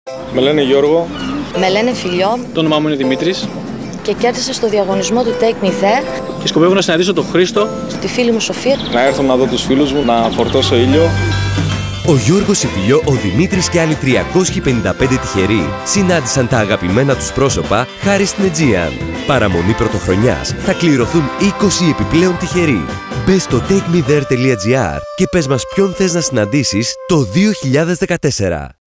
Με λένε Γιώργο. Με λένε Φιλιό. Το όνομά μου είναι Δημήτρης. Και κέρδισα στο διαγωνισμό του Take Me There. Και σκοπεύω να συναντήσω τον Χρήστο. Τη φίλη μου Σοφία. Να έρθω να δω τους φίλους μου, να φορτώσω ήλιο. Ο Γιώργος, η Φιλιό, ο Δημήτρης και άλλοι 355 τυχεροί συνάντησαν τα αγαπημένα τους πρόσωπα χάρη στην Aegean. Παραμονή πρωτοχρονιάς θα κληρωθούν 20 επιπλέον τυχεροί. Μπες στο takemethere.gr και πες μας ποιον θες να συναντήσεις το 2014.